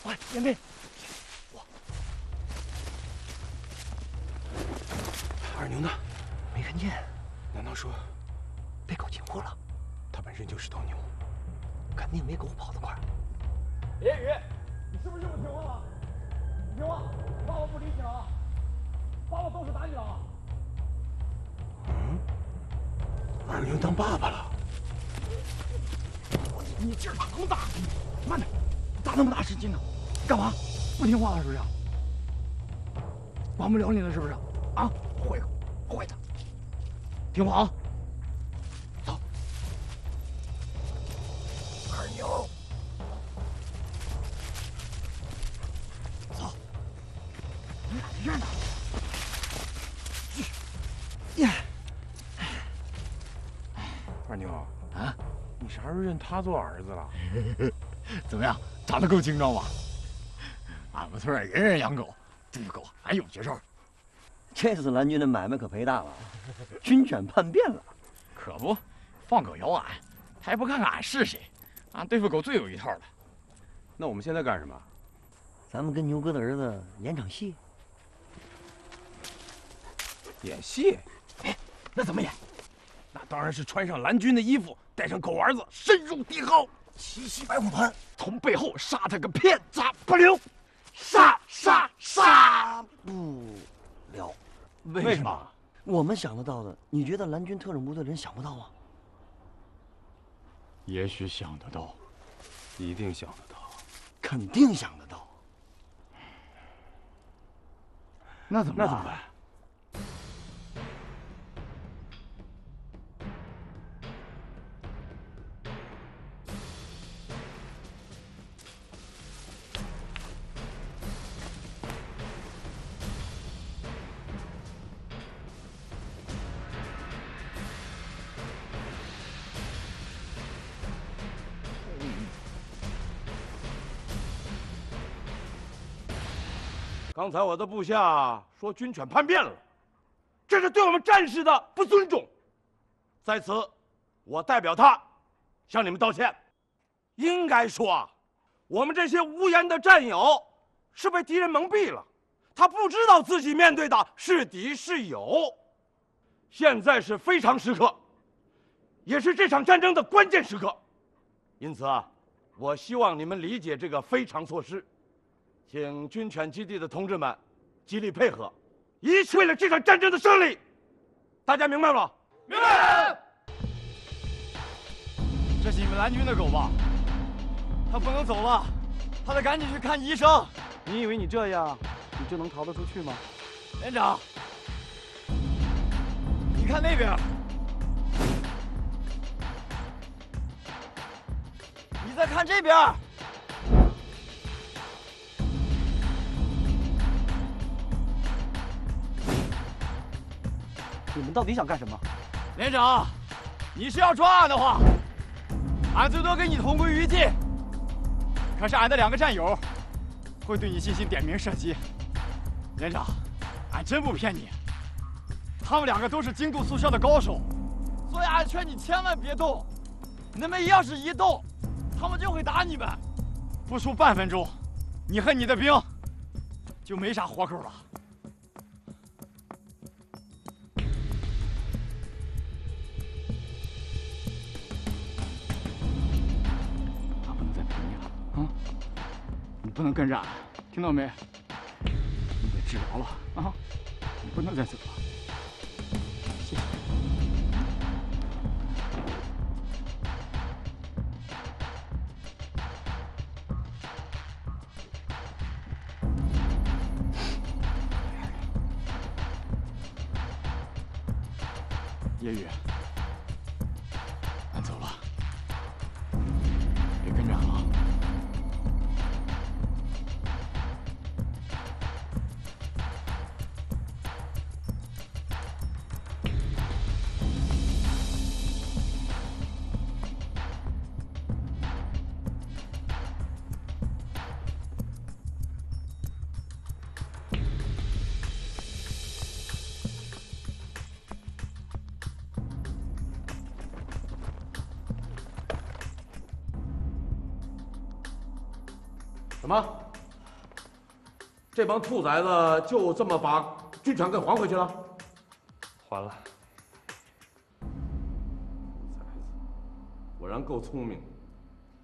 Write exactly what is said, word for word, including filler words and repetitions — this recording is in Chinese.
喂，严飞， 我二牛呢？ 没看见。 难道说被狗擒获了？ 他本身就是头牛， 肯定没狗跑得快。 连宇，你是不是又不听话了？听话，爸爸不理你了啊！爸爸动手打你了啊！ 嗯，二牛当爸爸了。 你劲儿咋那么大？慢点，咋那么大使劲呢？干嘛？不听话了是不是？管不了你了是不是？啊，坏坏的，听话啊！走，二牛，走，你俩在这儿呢。耶！ 二牛啊， 你啥时候认他做儿子了？ 怎么样，长得够精壮吧？俺们村人人养狗，对狗还有绝招。 这次蓝军的买卖可赔大了，军犬叛变了。 可不，放狗咬俺，他也不看看俺是谁，俺对付狗最有一套了。 那我们现在干什么？ 咱们跟牛哥的儿子演场戏。 演戏？ 哎，那怎么演？ 那当然是穿上蓝军的衣服，带上狗儿子，深入敌壕， 奇袭白虎团，从背后杀他个片甲不留，杀杀杀不了。 为什么？ 我们想得到的，你觉得蓝军特种部队人想不到吗？ 也许想得到， 一定想得到， 肯定想得到。 那怎么办？ 那怎么办？刚才我的部下说军犬叛变了，这是对我们战士的不尊重。在此，我代表他向你们道歉。应该说啊，我们这些无言的战友是被敌人蒙蔽了，他不知道自己面对的是敌是友。现在是非常时刻，也是这场战争的关键时刻。因此啊，我希望你们理解这个非常措施。请军犬基地的同志们极力配合，一起为了这场战争的胜利。大家明白吗？明白。 这是你们蓝军的狗吧？它不能走了，它得赶紧去看医生。 你以为你这样，你就能逃得出去吗？ 连长，你看那边，你再看这边。 你们到底想干什么？ 连长，你是要抓俺的话，俺最多跟你同归于尽。可是俺的两个战友会对你进行点名射击。连长，俺真不骗你，他们两个都是精度速效的高手，所以俺劝你千万别动。你们要是一动，他们就会打你们。不出半分钟，你和你的兵就没啥活口了。你不能跟着俺，听到没？你得治疗了啊！你不能再走了。谢谢。叶雨，俺走了，别跟着俺了。 什么？ 这帮兔崽子就这么把军犬给还回去了？ 还了。 果然够聪明。